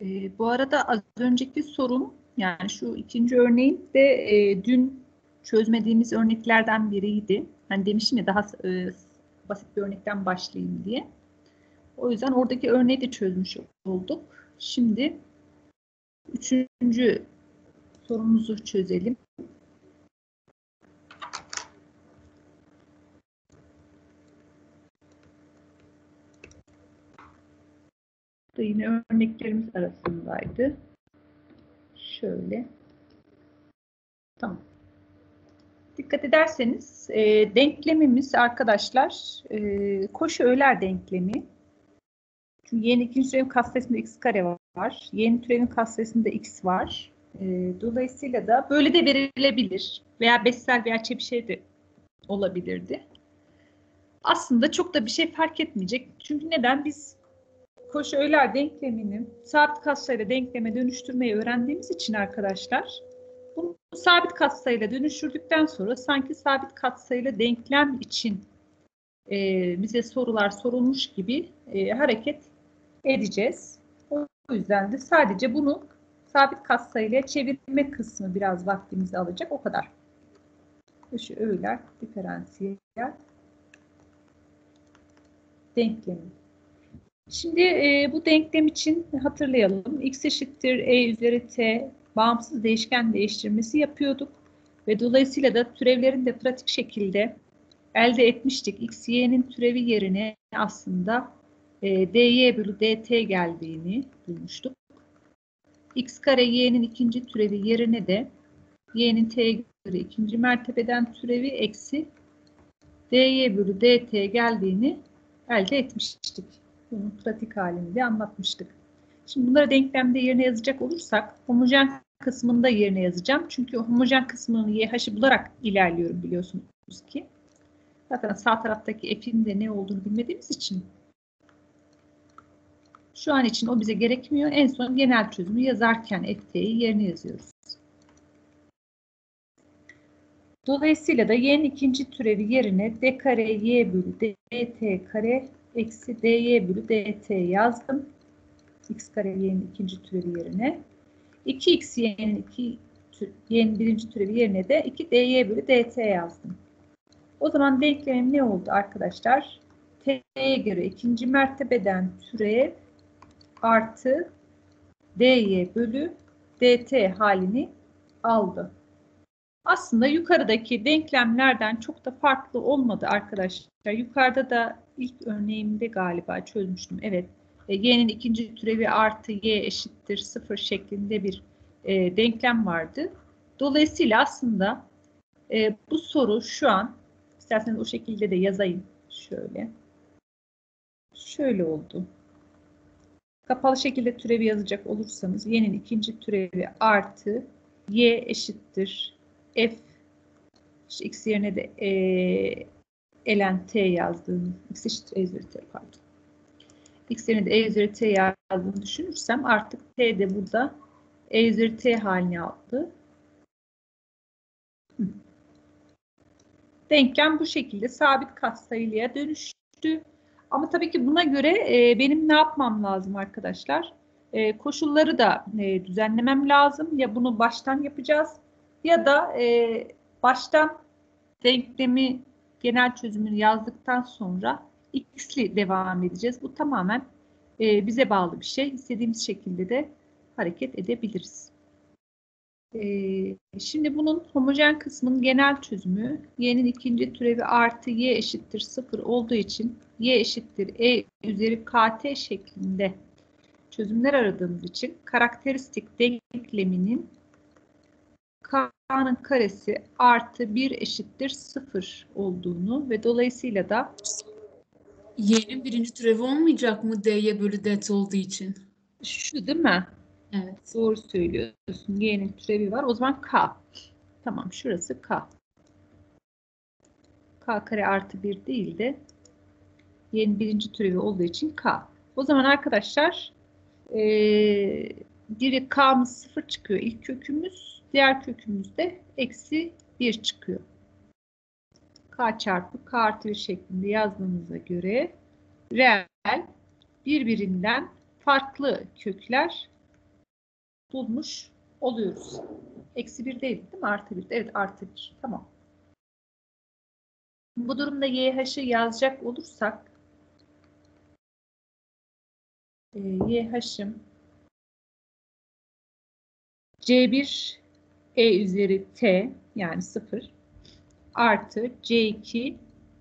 Bu arada az önceki sorum, yani şu ikinci örneğin de dün çözmediğimiz örneklerden biriydi. Hani demiştim ya, daha basit bir örnekten başlayayım diye. O yüzden oradaki örneği de çözmüş olduk. Şimdi üçüncü sorumuzu çözelim. Bu da yine örneklerimiz arasındaydı. Şöyle. Tamam. Dikkat ederseniz denklemimiz arkadaşlar koşu öğeler denklemi. Çünkü y'nin ikinci türevin katsayısında x kare var. Y'nin türevin katsayısında x var. Dolayısıyla da böyle de verilebilir. Veya beşsel veya çepişer de olabilirdi. Aslında çok da bir şey fark etmeyecek. Çünkü neden? Biz koşu öğeler denklemini sabit katsayıyla denkleme dönüştürmeyi öğrendiğimiz için arkadaşlar, bunu sabit katsayıyla dönüştürdükten sonra sanki sabit katsayıyla denklem için bize sorular sorulmuş gibi hareket edeceğiz. O yüzden de sadece bunu sabit katsayıyla çevirme kısmı biraz vaktimizi alacak, o kadar. Koşu öğeler diferansiyel denklemi. Şimdi bu denklem için hatırlayalım. X eşittir E üzeri T bağımsız değişken değiştirmesi yapıyorduk. Ve dolayısıyla da türevlerin de pratik şekilde elde etmiştik. X, Y'nin türevi yerine aslında dy bölü dt geldiğini bulmuştuk. X kare Y'nin ikinci türevi yerine de Y'nin T'ye göre ikinci mertebeden türevi eksi dy bölü dt geldiğini elde etmiştik. Bunun pratik halini de anlatmıştık. Şimdi bunları denklemde yerine yazacak olursak homojen kısmını da yerine yazacağım. Çünkü homojen kısmını y'h'ı bularak ilerliyorum biliyorsunuz ki. Zaten sağ taraftaki f'in de ne olduğunu bilmediğimiz için şu an için o bize gerekmiyor. En son genel çözümü yazarken ft'yi yerine yazıyoruz. Dolayısıyla da y'nin ikinci türevi yerine d kare y bölü dt kare eksi dy bölü dt yazdım. X kare y'nin ikinci türevi yerine 2x y'nin birinci türevi yerine de 2 dy bölü dt yazdım. O zaman denklemim ne oldu arkadaşlar? T'ye göre ikinci mertebeden türev artı dy bölü dt halini aldı. Aslında yukarıdaki denklemlerden çok da farklı olmadı arkadaşlar. Yukarıda da ilk örneğimde galiba çözmüştüm. Evet. Y'nin ikinci türevi artı y eşittir 0 şeklinde bir denklem vardı. Dolayısıyla aslında bu soru şu an, isterseniz o şekilde de yazayım. Şöyle oldu. Kapalı şekilde türevi yazacak olursanız y'nin ikinci türevi artı y eşittir f, işte x yerine de ln t yazdığım, x eşittir e üzeri t, pardon. X yerine de e üzeri t yazdığını düşünürsem artık t de burada e üzeri t halini aldı. Denklem bu şekilde sabit katsayılıya dönüştü. Ama tabii ki buna göre benim ne yapmam lazım arkadaşlar? Koşulları da düzenlemem lazım. Ya bunu baştan yapacağız ya da baştan denklemi genel çözümünü yazdıktan sonra x'li devam edeceğiz. Bu tamamen bize bağlı bir şey. İstediğimiz şekilde de hareket edebiliriz. Şimdi bunun homojen kısmının genel çözümü y'nin ikinci türevi artı y eşittir 0 olduğu için y eşittir e üzeri kt şeklinde çözümler aradığımız için karakteristik denkleminin k'nın karesi artı 1 eşittir 0 olduğunu ve dolayısıyla da y'nin birinci türevi olmayacak mı dy bölü dt olduğu için? Şu değil mi? Evet. Doğru söylüyorsun. Y'nin türevi var. O zaman k. Tamam, şurası k. K kare artı 1 değil de y'nin birinci türevi olduğu için k. O zaman arkadaşlar biri k'mız 0 çıkıyor. İlk kökümüz. Diğer kökümüz de eksi 1 çıkıyor. K çarpı k artı 1 şeklinde yazdığımıza göre reel birbirinden farklı kökler bulmuş oluyoruz. Eksi 1 değil mi? Artı 1. Evet, artı 1. Tamam. Bu durumda YH'ı yazacak olursak YH'ım C1 üzeri T yani 0 artı C2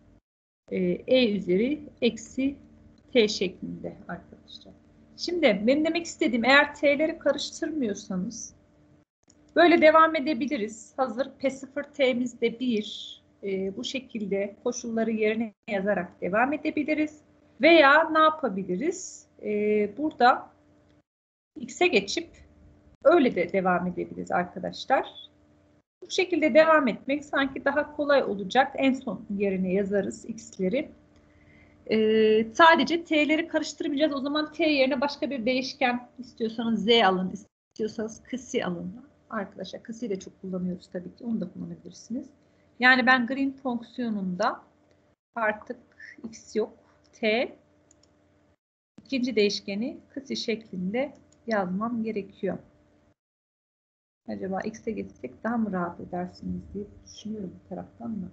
üzeri eksi T şeklinde arkadaşlar. Şimdi benim demek istediğim, eğer T'leri karıştırmıyorsanız böyle devam edebiliriz. Hazır P0 T'miz de 1. Bu şekilde koşulları yerine yazarak devam edebiliriz. Veya ne yapabiliriz? Burada X'e geçip öyle de devam edebiliriz arkadaşlar. Bu şekilde devam etmek sanki daha kolay olacak. En son yerine yazarız X'leri. Sadece T'leri karıştırmayacağız. O zaman T yerine başka bir değişken, istiyorsanız Z alın, istiyorsanız kısi alın. Arkadaşlar kısiyi de çok kullanıyoruz tabii ki. Onu da kullanabilirsiniz. Yani ben green fonksiyonunda artık X yok. T ikinci değişkeni kısi şeklinde yazmam gerekiyor. Acaba X'e geçsek daha mı rahat edersiniz diye düşünüyorum bir taraftan da.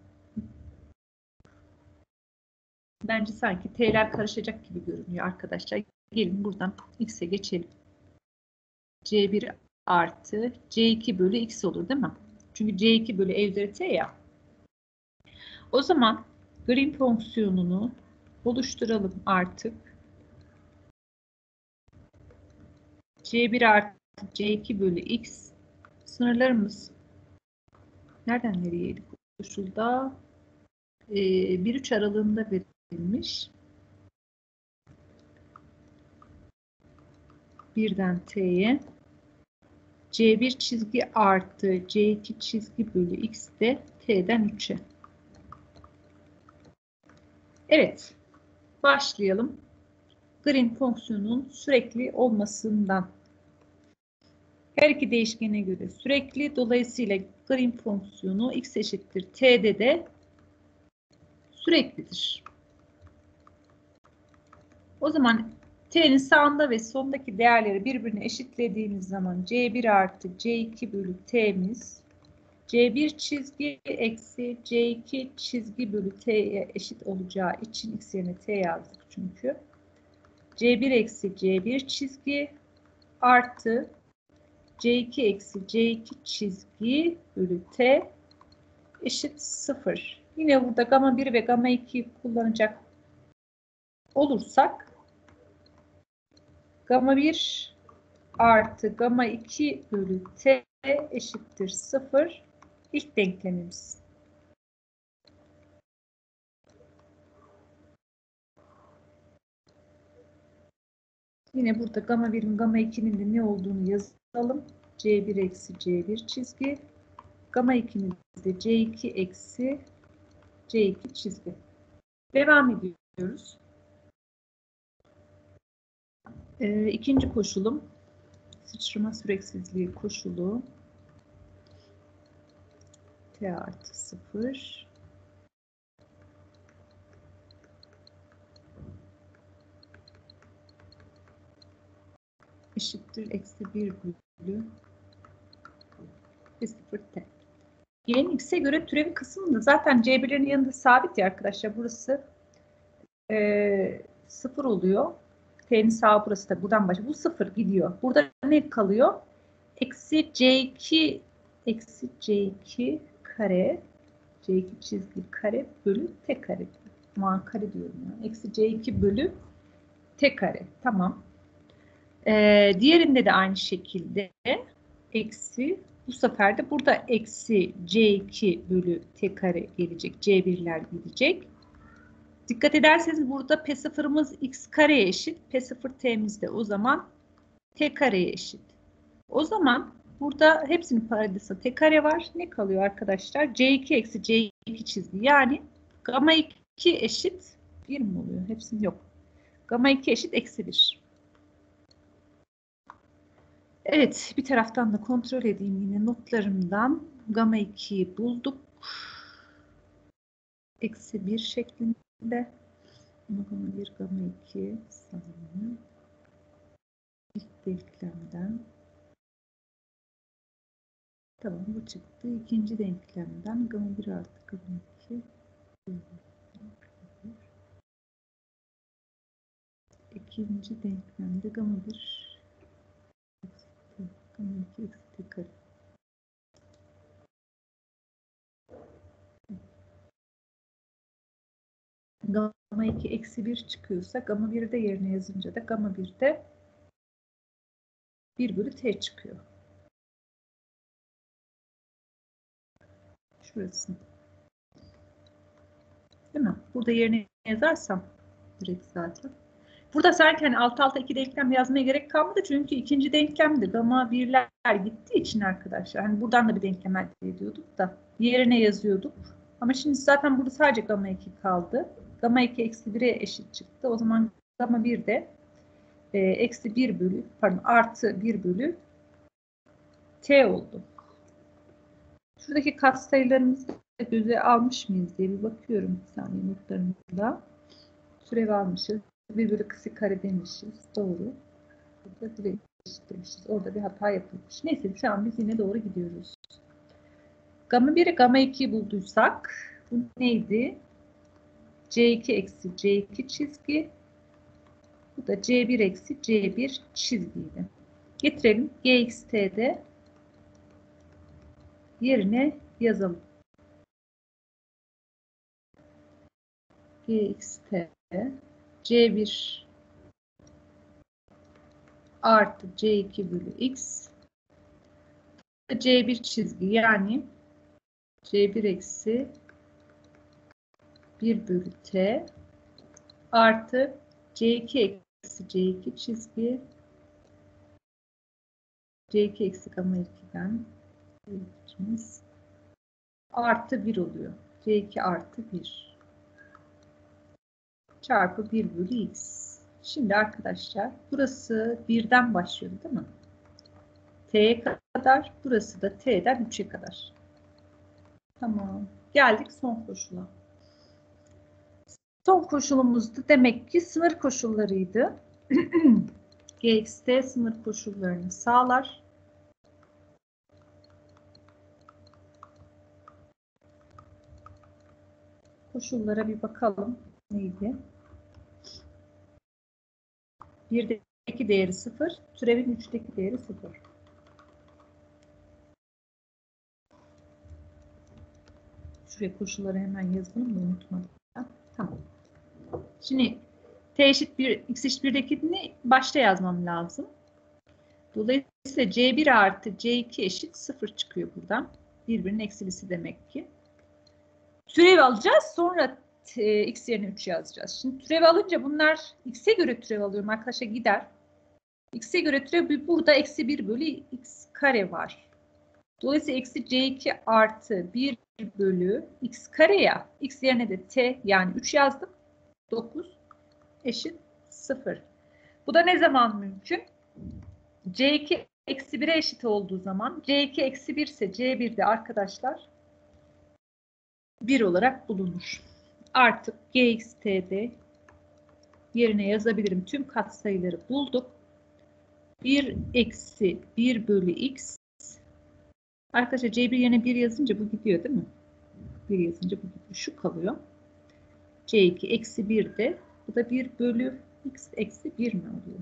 Bence sanki T'ler karışacak gibi görünüyor arkadaşlar. Gelin buradan X'e geçelim. C1 artı C2 bölü X olur değil mi? Çünkü C2 bölü E üzeri T ya. O zaman green fonksiyonunu oluşturalım artık. C1 artı C2 bölü X sınırlarımız nereden nereyeydi bu koşulda? 1-3 aralığında verilmiş. Birden T'ye C1 çizgi artı C2 çizgi bölü X de T'den 3'e. Evet. Başlayalım. Green fonksiyonunun sürekli olmasından. Her iki değişkene göre sürekli. Dolayısıyla green fonksiyonu X eşittir T'de de süreklidir. O zaman T'nin sağında ve sondaki değerleri birbirine eşitlediğimiz zaman C1 artı C2 bölü T'miz C1 çizgi eksi C2 çizgi bölü T'ye eşit olacağı için X yerine T yazdık çünkü. C1 eksi C1 çizgi artı C2 eksi C2 çizgi bölü T eşit 0. Yine burada gamma 1 ve gamma 2'yi kullanacak olursak gamma 1 artı gamma 2 bölü T eşittir 0. İlk denklemimiz. Yine burada gamma 1'in gamma 2'nin de ne olduğunu yazalım. C1 eksi C1 çizgi. Gamma 2'nin de C2 eksi C2 çizgi. Devam ediyoruz. İkinci koşulum. Sıçrama süreksizliği koşulu. T artı 0. Eşittir eksi 1 bölü P0 T. Y'nin X'e göre türevi kısmında zaten C1'lerin yanında sabit ya arkadaşlar. Burası 0 oluyor. T'nin sağı burası da buradan başlıyor. Bu 0 gidiyor. Burada ne kalıyor? Eksi C2 kare C2 çizgi kare bölü T kare. Aman kare diyorum ya. Eksi C2 bölü T kare. Tamam. Diğerinde de aynı şekilde eksi, bu sefer de burada eksi C2 bölü T kare gelecek. C1'ler gelecek. Dikkat ederseniz burada P0'ımız X kareye eşit. P0 T'miz de o zaman T kareye eşit. O zaman burada hepsinin paradisi T kare var. Ne kalıyor arkadaşlar? C2 eksi C2 çizgi. Yani gamma 2 eşit 1 mi oluyor? Hepsinin yok. Gamma 2 eşit eksi 1. Evet, bir taraftan da kontrol edeyim yine notlarımdan. Gamma 2'yi bulduk. Eksi 1 şeklinde. Gamma 1, gamma 2 sanırım. İlk denklemden Tamam, bu çıktı. İkinci denklemden gamma 1 artı gamma 2. İkinci denklemde gamma 1 gamma 2 eksi t kare. Gamma 2 eksi 1 çıkıyorsa gamma 1'i de yerine yazınca da gamma 1'de 1 bölü t çıkıyor. Şurası. Değil mi? Burada yerine yazarsam direkt zaten. Burada sanki hani alt alta iki denklem yazmaya gerek kalmadı. Çünkü ikinci denklemde gamma 1'ler gittiği için arkadaşlar. Hani buradan da bir denklem elde ediyorduk da yerine yazıyorduk. Ama şimdi zaten burada sadece gamma 2 kaldı. Gamma 2 eksi 1'e eşit çıktı. O zaman gamma 1 de eksi 1 bölü, pardon artı 1 bölü t oldu. Şuradaki katsayılarımızı da göze almış mıyız diye bir bakıyorum bir saniye notlarımda. Türev almışız. 1 bölü kısık kare demişiz. Doğru. Burada direkt eşitlemişiz. Orada bir hata yapılmış. Neyse şu an biz yine doğru gidiyoruz. Gamma 1'i gamma 2'yi bulduysak bu neydi? C2 eksi C2 çizgi. Bu da C1 eksi C1 çizgiydi. Getirelim. GXT'de yerine yazalım. GXT C1 artı C2 bölü X C1 çizgi yani C1 eksi 1 bölü T artı C2 eksi C2 çizgi C2 eksi gamma 2'den artı 1 oluyor. C2 artı 1 çarpı 1 bölü X. Şimdi arkadaşlar burası 1'den başlıyor değil mi? T'ye kadar, burası da T'den 3'e kadar. Tamam. Geldik son koşula. Son koşulumuz da demek ki sınır koşullarıydı. GXT sınır koşullarını sağlar. Koşullara bir bakalım. Neydi? 1'deki değeri 0, türevin 3'teki değeri 0. Şuraya koşulları hemen yazalım da unutmadım. Tamam. Şimdi t eşit 1, x eşit 1'dekini başta yazmam lazım. Dolayısıyla C1 artı C2 eşit 0 çıkıyor buradan. Birbirinin eksilisi demek ki. Türev alacağız. Sonra x yerine 3 yazacağız. Şimdi türev alınca bunlar x'e göre türev alıyorum arkadaşlar gider. X'e göre türev burada eksi 1 bölü x kare var. Dolayısıyla eksi C2 artı 1 bölü x kare ya. X yerine de t yani 3 yazdım. 9 eşit 0. Bu da ne zaman mümkün? C2 eksi 1'e eşit olduğu zaman C2 eksi 1 ise C1 de arkadaşlar 1 olarak bulunur. Artık GXT'de yerine yazabilirim. Tüm katsayıları bulduk. 1 eksi 1 bölü x. Arkadaşlar C1 yerine 1 yazınca bu gidiyor değil mi? 1 yazınca bu gidiyor. Şu kalıyor. C2 eksi 1 de bu da 1 bölü x eksi 1 mi oluyor?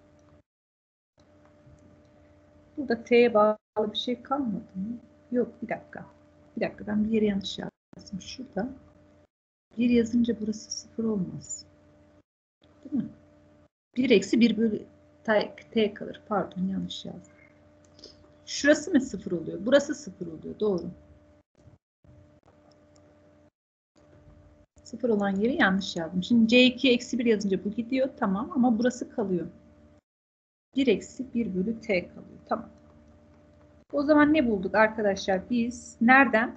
Burada t'ye bağlı bir şey kalmadı mı? Yok bir dakika. Bir dakika ben bir yere yanlış yazdım. Şurada 1 yazınca burası 0 olmaz. Değil mi? 1 eksi 1 bölü t kalır. Pardon yanlış yazdım. Şurası mı 0 oluyor? Burası 0 oluyor. Doğru. 0 olan yeri yanlış yazdım. Şimdi C2 eksi 1 yazınca bu gidiyor. Tamam ama burası kalıyor. 1 eksi 1 bölü t kalıyor. Tamam. O zaman ne bulduk arkadaşlar? Biz nereden?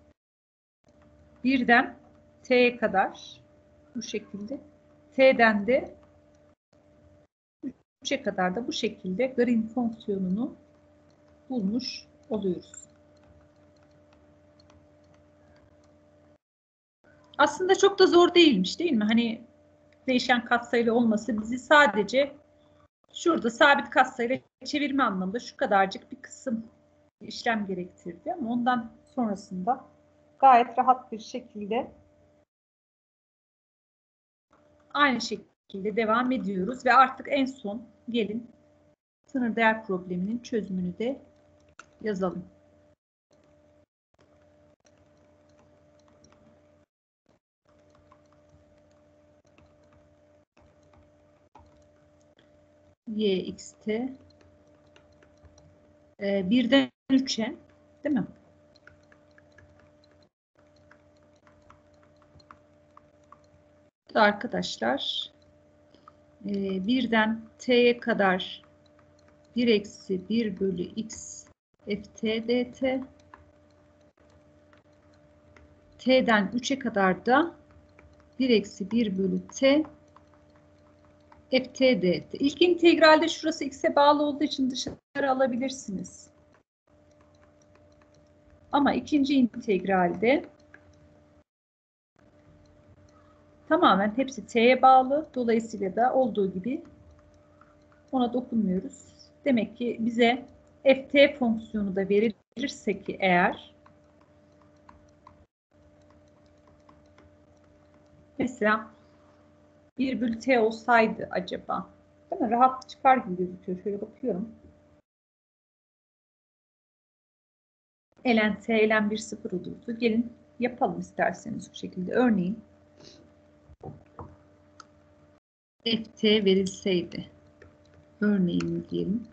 1'den t'ye kadar bu şekilde. T'den de 3'e kadar da bu şekilde Green fonksiyonunu bulmuş oluyoruz. Aslında çok da zor değilmiş değil mi? Hani değişen katsayılı olması bizi sadece şurada sabit katsayıyla çevirme anlamında şu kadarcık bir kısım işlem gerektirdi ama ondan sonrasında gayet rahat bir şekilde aynı şekilde devam ediyoruz ve artık en son gelin sınır değer probleminin çözümünü de yazalım. Yxt 1'den 3'e değil mi? Arkadaşlar 1'den t'ye kadar 1 eksi 1 bölü x ft dt, t'den 3'e kadar da 1 eksi 1 bölü t ft dt. İlk integralde şurası x'e bağlı olduğu için dışarı alabilirsiniz. Ama ikinci integralde tamamen hepsi t'ye bağlı. Dolayısıyla da olduğu gibi ona dokunmuyoruz. Demek ki bize ft fonksiyonu da verilirse ki eğer, mesela 1 bölü t olsaydı acaba, değil mi? Rahat çıkar gibi gözüküyor. Şöyle bakıyorum. Ln t, ln 1 0 olurdu. Gelin yapalım isterseniz bu şekilde. Örneğin ft verilseydi, örneğin diyelim.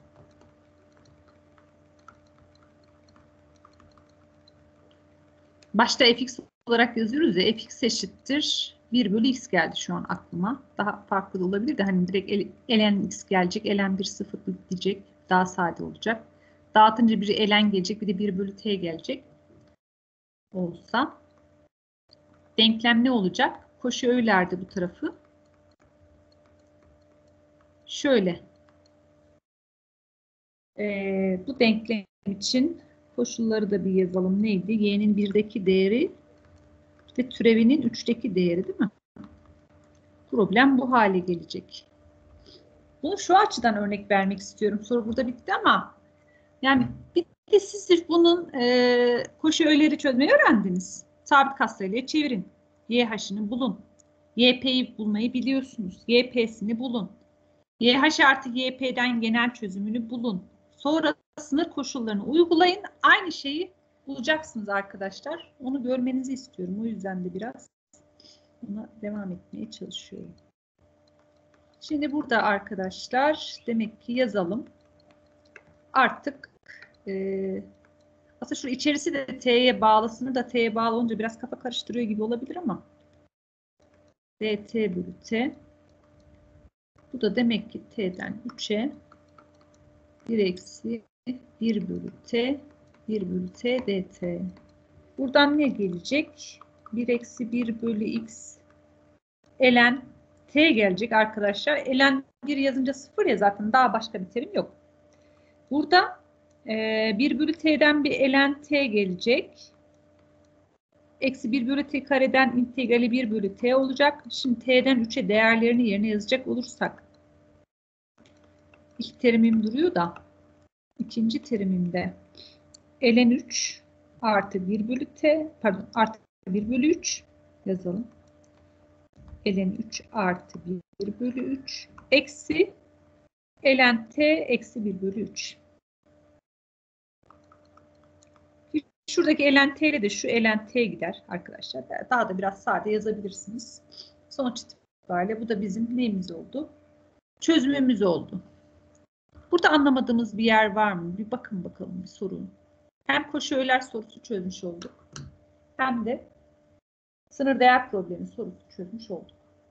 Başta fx olarak yazıyoruz ya, fx eşittir 1 bölü x geldi şu an aklıma. Daha farklı da olabilir de hani direkt ln x gelecek, ln 1 0 diyecek. Daha sade olacak. Dağıtınca biri ln gelecek, bir de 1 bölü t gelecek. Olsa denklem ne olacak? Koşu öğelerdi bu tarafı. Şöyle. Bu denklem için koşulları da bir yazalım. Neydi? Y'nin 1'deki değeri ve türevinin 3'teki değeri değil mi? Problem bu hale gelecek. Bunu şu açıdan örnek vermek istiyorum. Soru burada bitti ama yani bir de siz sırf bunun koşu öğeleri çözmeyi öğrendiniz. Sabit katsayıya çevirin. YH'ını bulun. YP'yi bulmayı biliyorsunuz. YP'sini bulun. YH artı YP'den genel çözümünü bulun. Sonra sınır koşullarını uygulayın. Aynı şeyi bulacaksınız arkadaşlar. Onu görmenizi istiyorum. O yüzden de biraz buna devam etmeye çalışıyorum. Şimdi burada arkadaşlar demek ki yazalım. Artık aslında şu içerisi de t'ye bağlı, sınır da t'ye bağlı olunca biraz kafa karıştırıyor gibi olabilir ama dt bölü t, bu da demek ki t'den 3'e 1 eksi 1 bölü t 1 bölü t dt. Buradan ne gelecek? 1 eksi 1 bölü x ln t gelecek arkadaşlar. Ln 1 yazınca 0 ya, zaten daha başka bir terim yok. Burada 1 bölü t'den bir ln t gelecek. Eksi 1 bölü t kareden integrali 1 bölü t olacak. Şimdi t'den 3'e değerlerini yerine yazacak olursak, ilk terimim duruyor da ikinci terimimde ln 3 artı 1 bölü t, pardon, artı 1 bölü 3 yazalım. Ln 3 artı 1 bölü 3 eksi ln t eksi 1 bölü 3. Şuradaki ln t ile de şu ln t gider arkadaşlar. Daha da biraz sade yazabilirsiniz. Sonuç itibariyle bu da bizim neyimiz oldu? Çözümümüz oldu. Burada anlamadığımız bir yer var mı? Bir bakın bakalım bir sorun. Hem koşu öğeler sorusu çözmüş olduk, hem de sınır değer problemi sorusu çözmüş olduk.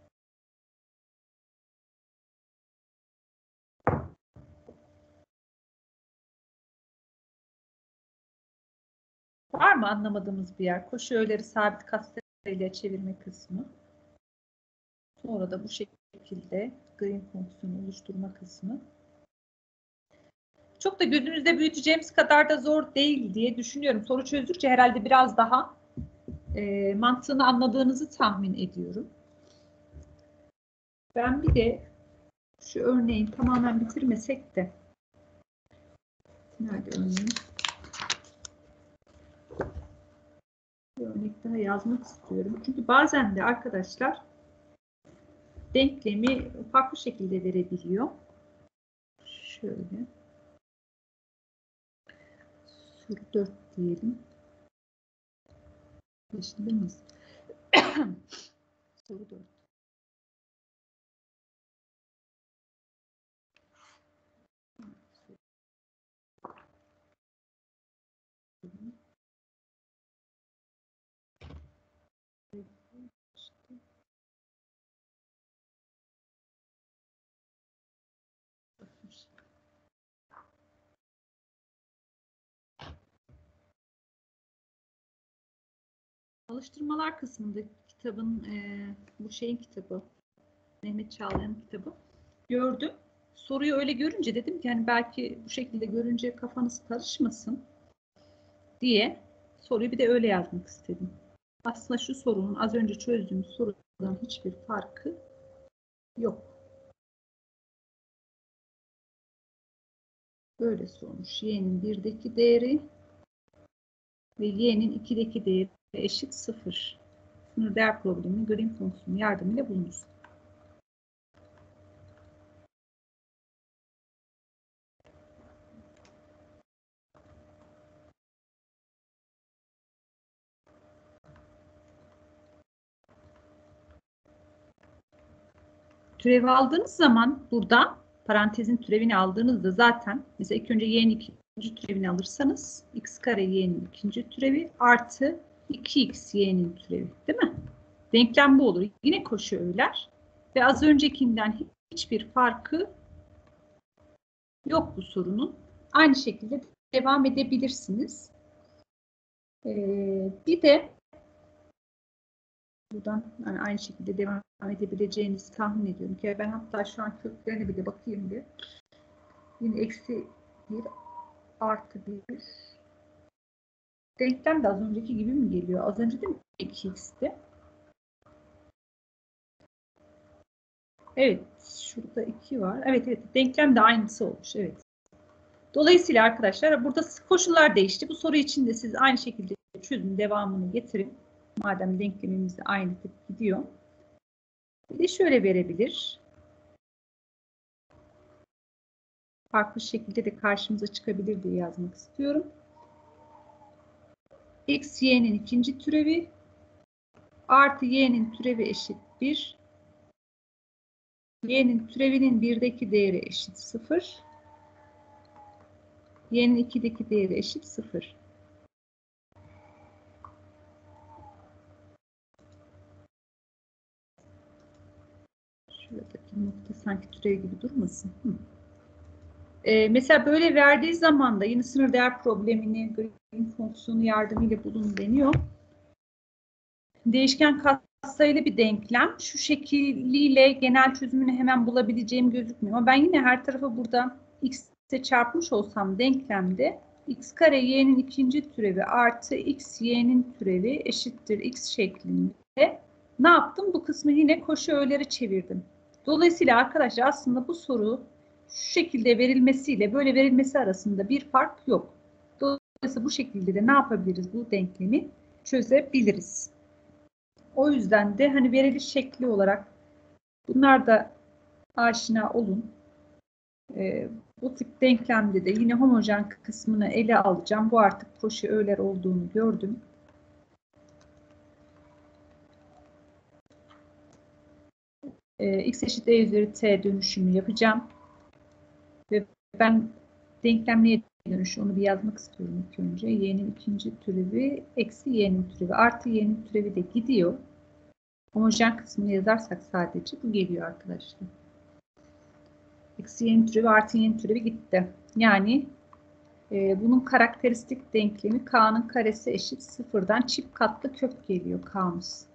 Var mı anlamadığımız bir yer? Koşu öğeleri sabit katsayıyla çevirme kısmı. Sonra da bu şekilde Green fonksiyonu oluşturma kısmı. Çok da gözünüzde büyüteceğimiz kadar da zor değil diye düşünüyorum. Soru çözdükçe herhalde biraz daha mantığını anladığınızı tahmin ediyorum. Ben bir de şu örneği tamamen bitirmesek de, nerede örneğin? Bir örnek daha yazmak istiyorum. Çünkü bazen de arkadaşlar denklemi farklı şekilde verebiliyor. Şöyle. Soru 4 diyelim. Yaşında mıyız? Soru 4. Alıştırmalar kısmında kitabın, bu şeyin kitabı, Mehmet Çağlayan'ın kitabı gördüm. Soruyu öyle görünce dedim ki hani belki bu şekilde görünce kafanız karışmasın diye soruyu bir de öyle yazmak istedim. Aslında şu sorunun az önce çözdüğüm sorudan hiçbir farkı yok. Böyle sormuş. Y'nin 1'deki değeri ve y'nin 2'deki değeri eşit 0. Sınır değer problemini Green fonksiyonu yardımıyla bulunuz. Türevi aldığınız zaman burada parantezin türevini aldığınızda zaten mesela ilk önce y'nin ikinci türevini alırsanız x kare y'nin ikinci türevi artı 2x y'nin türevi değil mi? Denklem bu olur. Yine koşu öğeler ve az öncekinden hiçbir farkı yok bu sorunun. Aynı şekilde devam edebilirsiniz. Bir de buradan yani aynı şekilde devam edebileceğinizi tahmin ediyorum ki ben hatta şu an köklerine bile bakayım diye. Yine eksi 1 artı 1. Denklem de az önceki gibi mi geliyor? Az önce de mi 2x'ti? Evet. Şurada 2 var. Evet. Denklem de aynısı olmuş. Evet. Dolayısıyla arkadaşlar burada koşullar değişti. Bu soru için de siz aynı şekilde çözüm devamını getirin. Madem denklemimiz de aynı tip gidiyor. Bir de şöyle verebilir. Farklı şekilde de karşımıza çıkabilir diye yazmak istiyorum. X, y'nin ikinci türevi artı y'nin türevi eşit 1. Y'nin türevinin 1'deki değeri eşit 0. Y'nin 2'deki değeri eşit 0. Şuradaki nokta sanki türev gibi durmasın. Mesela böyle verdiği zaman da yine sınır değer problemini Green fonksiyonu yardımıyla bulun deniyor. Değişken katsayılı bir denklem. Şu şekliyle genel çözümünü hemen bulabileceğim gözükmüyor. Ama ben yine her tarafı burada x'e çarpmış olsam denklemde x kare y'nin ikinci türevi artı x y'nin türevi eşittir x şeklinde ne yaptım? Bu kısmı yine koşu öğeleri çevirdim. Dolayısıyla arkadaşlar aslında bu soru şu şekilde verilmesiyle böyle verilmesi arasında bir fark yok. Dolayısıyla bu şekilde de ne yapabiliriz? Bu denklemi çözebiliriz. O yüzden de hani veriliş şekli olarak bunlar da aşina olun. Bu tip denklemde de yine homojen kısmını ele alacağım. Bu artık koşu öğeler olduğunu gördüm. X eşit e üzeri t dönüşümü yapacağım. Ve ben denklem neye dönüşü onu bir yazmak istiyorum ilk önce. Y'nin ikinci türevi eksi y'nin türevi artı y'nin türevi de gidiyor. Homojen kısmını yazarsak sadece bu geliyor arkadaşlar. Eksi y'nin türevi artı y'nin türevi gitti. Yani bunun karakteristik denklemi k'nın karesi eşit sıfırdan çift katlı kök geliyor k'mız.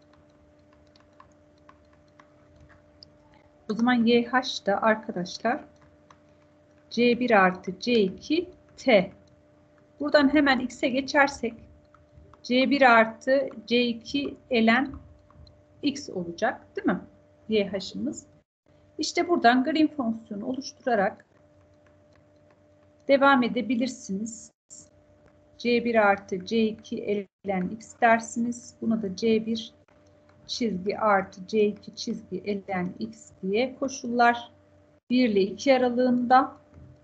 O zaman yh da arkadaşlar c1 artı c2 t. Buradan hemen x'e geçersek c1 artı c2 ln x olacak değil mi? yh'ımız. İşte buradan Green fonksiyonu oluşturarak devam edebilirsiniz. C1 artı C2 ln x dersiniz. Buna da C1 çizgi artı C2 çizgi ln x diye koşullar 1 ile 2 aralığında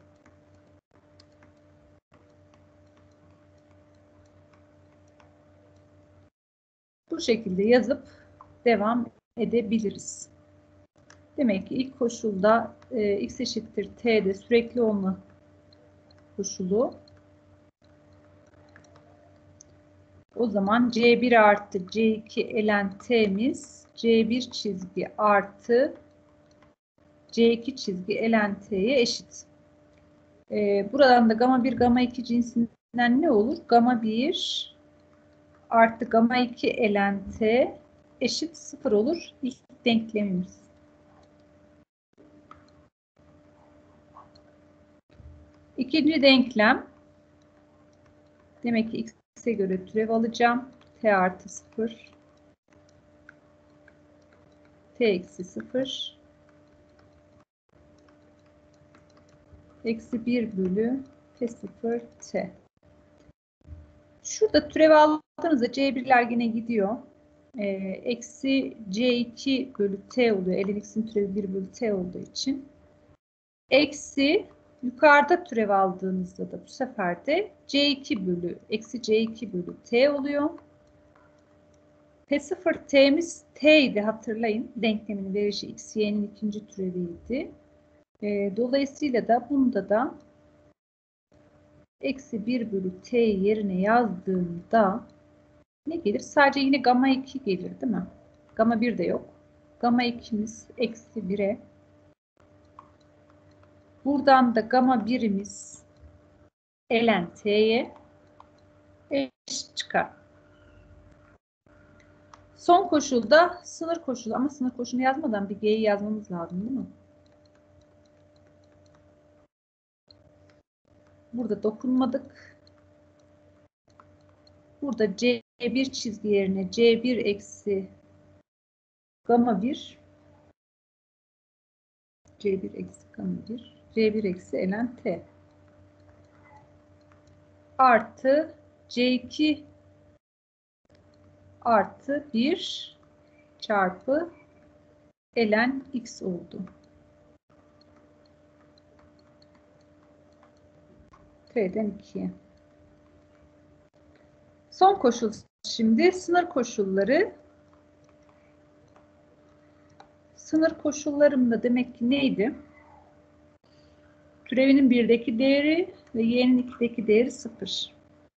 bu şekilde yazıp devam edebiliriz. Demek ki ilk koşulda x eşittir t'de sürekli olma koşulu. O zaman C1 artı C2 ln t'miz C1 çizgi artı C2 çizgi ln t'ye eşit. Buradan da gamma 1 gamma 2 cinsinden ne olur? Gamma 1 artı gamma 2 ln t eşit 0 olur. İlk denklemimiz. İkinci denklem. Demek ki x'e göre türev alacağım. T artı 0. T eksi 0. Eksi 1 bölü T0 T. Şurada türev aldığınızda C1'ler yine gidiyor. Eksi C2 bölü T oluyor. Ln x'in türevi 1 bölü T olduğu için. Eksi yukarıda türev aldığınızda da bu sefer de C2 bölü eksi C2 bölü T oluyor. T0 T'miz T idi hatırlayın. Denklemin verişi x, y'nin ikinci türeviydi. Dolayısıyla da bunda da eksi 1 bölü T yerine yazdığımda ne gelir? Sadece yine gamma 2 gelir değil mi? Gamma 1 de yok. Gamma 2'miz eksi 1'e. Buradan da gamma 1'imiz ln t'ye eşit çıkar. Son koşulda sınır koşulu ama sınır koşulunu yazmadan bir g'yi yazmamız lazım değil mi? Burada dokunmadık. Burada C1 çizgi yerine C1 eksi gamma 1 C1 eksi gamma 1 C1 eksi ln t artı C2 artı 1 çarpı ln x oldu. T'den 2'ye. Son koşul şimdi sınır koşulları. Sınır koşullarımda demek ki neydi? Türevinin 1'deki değeri ve y'nin 2'deki değeri 0.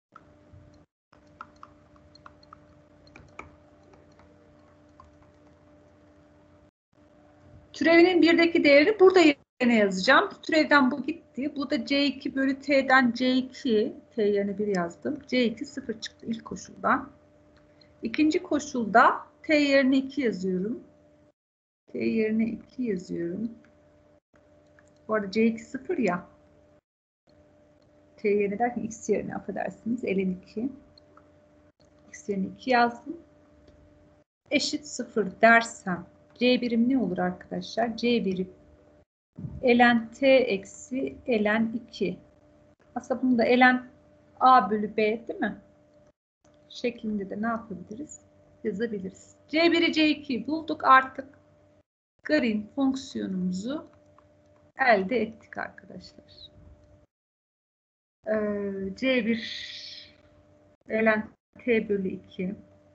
Türevinin 1'deki değeri burada yerine yazacağım. Türevden bu gitti. Bu da C2 bölü T'den C2. T yerine 1 yazdım. C2 0 çıktı ilk koşuldan. İkinci koşulda T yerine 2 yazıyorum. T yerine 2 yazıyorum. Bu arada C2 0 ya. T yerine derken X yerine affedersiniz. Ln 2. X yerine 2 yazdım. Eşit 0 dersem C birim ne olur arkadaşlar? C birim ln T eksi ln 2. Aslında bunu da ln A bölü B değil mi? Şeklinde de ne yapabiliriz? Yazabiliriz. C1'i C2'yi bulduk artık. Green fonksiyonumuzu elde ettik arkadaşlar. C1 ln T bölü 2.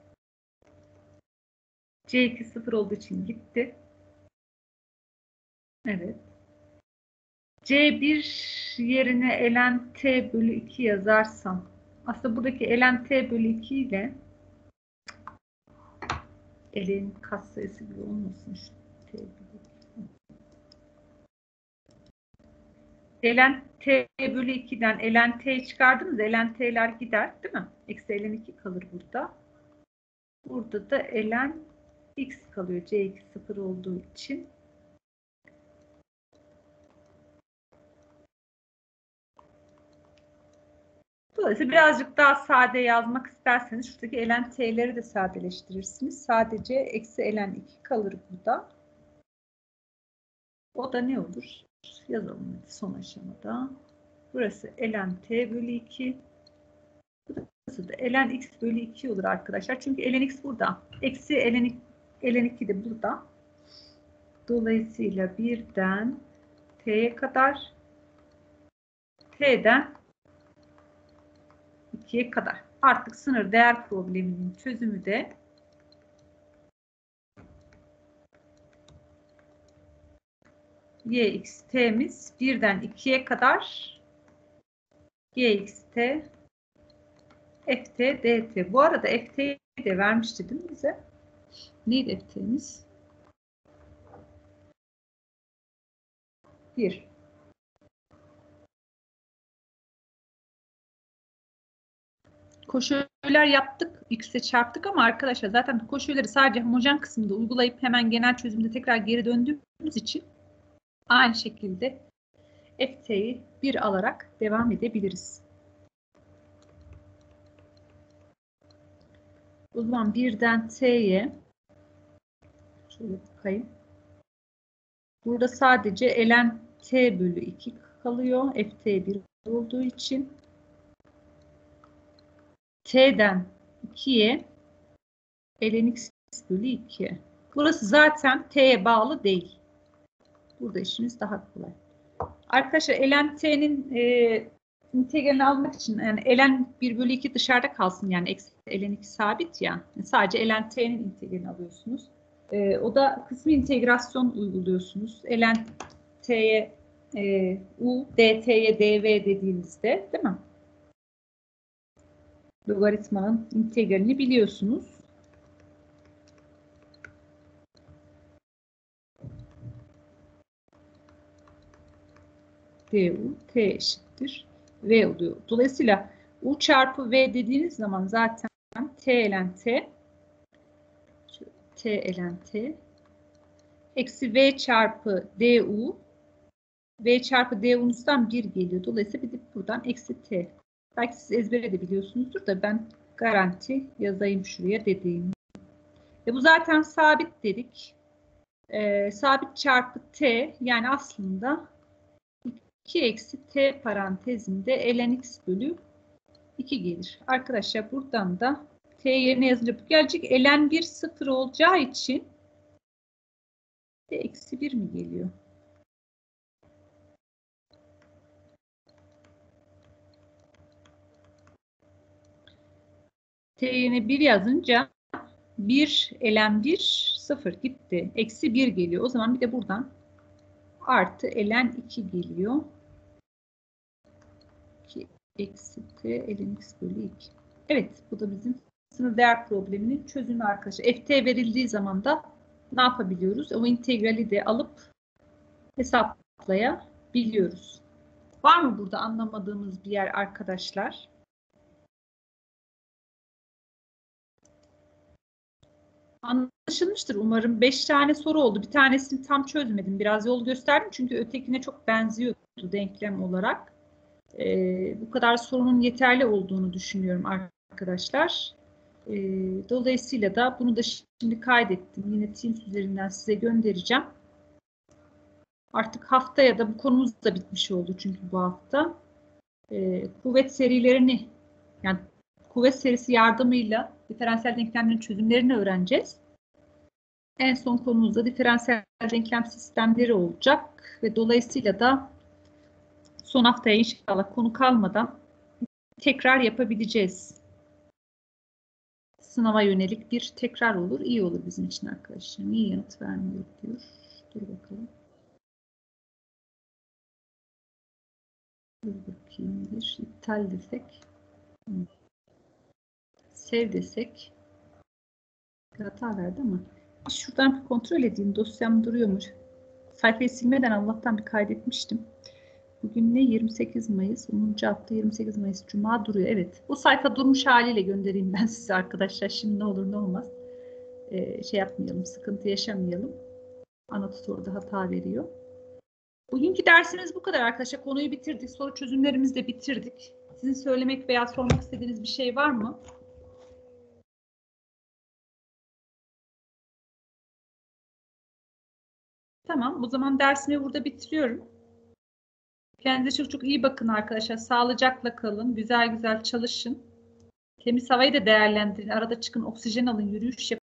C2 0 olduğu için gitti. Evet. C1 yerine ln T bölü 2 yazarsam aslında buradaki ln T bölü 2 ile ln katsayısı gibi olmasın şu T bölü 2. ln T bölü 2'den ln T'yi çıkardınız. ln T'ler gider değil mi? Eksi ln 2 kalır burada. Burada da ln x kalıyor. C2 0 olduğu için. Dolayısıyla birazcık daha sade yazmak isterseniz şuradaki ln t'leri de sadeleştirirsiniz. Sadece eksi ln 2 kalır burada. O da ne olur? Yazalım son aşamada. Burası ln t bölü 2. Burası da ln x bölü 2 olur arkadaşlar. Çünkü ln x burada. Eksi ln 2 de burada. Dolayısıyla 1'den t'ye kadar, t'den 2'ye kadar. Artık sınır değer probleminin çözümü de y'xt'miz 1'den 2'ye kadar gxt ft dt. Bu arada ft'yi de vermişti değil mi bize? Neydi ft'miz? 1. Koşullar yaptık. X'e çarptık ama arkadaşlar zaten koşulları sadece homojen kısmında uygulayıp hemen genel çözümde tekrar geri döndüğümüz için aynı şekilde ft'yi 1 alarak devam edebiliriz. O zaman 1'den t'ye şöyle bakayım. Burada sadece ln t bölü 2 kalıyor. Ft 1 olduğu için t'den 2'ye ln x bölü 2. Burası zaten t'ye bağlı değil. Burada işimiz daha kolay. Arkadaşlar ln t'nin integralini almak için yani ln 1 bölü 2 dışarıda kalsın. Yani eksi ln 2 sabit ya. Yani sadece ln t'nin integralini alıyorsunuz. O da kısmi integrasyon uyguluyorsunuz. Ln t'ye u, dt'ye dv dediğinizde değil mi? Logaritmanın integralini biliyorsunuz. du t eşittir v oluyor. Dolayısıyla u çarpı v dediğiniz zaman zaten t ln t ln t eksi v çarpı du v çarpı du'nuzdan 1 geliyor. Dolayısıyla bir de buradan eksi t. Belki siz ezbere de biliyorsunuzdur da ben garanti yazayım şuraya dediğim. Bu zaten sabit dedik. Sabit çarpı t yani aslında 2 eksi t parantezinde ln x bölü 2 gelir. Arkadaşlar buradan da t yerine yazınca bu gelecek. Ln 1 0 olacağı için t eksi 1 mi geliyor? T yerine 1 yazınca 1 ln 1 0 gitti. Eksi 1 geliyor. O zaman bir de buradan artı ln 2 geliyor. 2 eksi t ln x bölü 2. Evet, bu da bizim sınır değer probleminin çözümü arkadaşlar. Ft verildiği zaman da ne yapabiliyoruz? O integrali de alıp hesaplayabiliyoruz. Var mı burada anlamadığımız bir yer arkadaşlar? Anlaşılmıştır umarım. 5 tane soru oldu. Bir tanesini tam çözmedim. Biraz yol gösterdim çünkü ötekine çok benziyordu denklem olarak. Bu kadar sorunun yeterli olduğunu düşünüyorum arkadaşlar. Dolayısıyla da bunu da şimdi kaydettim. Yine Teams üzerinden size göndereceğim. Artık haftaya da bu konumuz da bitmiş oldu çünkü bu hafta. Kuvvet serilerini yani kuvvet serisi yardımıyla diferansiyel denklemlerin çözümlerini öğreneceğiz. En son konumuzda diferansiyel denklem sistemleri olacak ve dolayısıyla da son haftaya inşallah konu kalmadan tekrar yapabileceğiz. Sınava yönelik bir tekrar olur. İyi olur bizim için arkadaşlar. Niye yanıt vermiyor diyor. Dur bakalım. Dur bakayım. Bir iptal desek. Sev desek. Hata verdi ama. Şuradan bir kontrol edeyim. Dosyam duruyor mu? Sayfayı silmeden Allah'tan bir kaydetmiştim. Bugün ne? 28 Mayıs. 10. hafta 28 Mayıs. Cuma duruyor. Evet. Bu sayfa durmuş haliyle göndereyim ben size arkadaşlar. Şimdi ne olur ne olmaz. Şey yapmayalım. Sıkıntı yaşamayalım. Anatutor'da hata veriyor. Bugünkü dersimiz bu kadar arkadaşlar. Konuyu bitirdik. Soru çözümlerimizi de bitirdik. Sizin söylemek veya sormak istediğiniz bir şey var mı? Tamam. O zaman dersimi burada bitiriyorum. Kendinize çok çok iyi bakın arkadaşlar. Sağlıcakla kalın. Güzel güzel çalışın. Temiz havayı da değerlendirin. Arada çıkın, oksijen alın, yürüyüş yapın.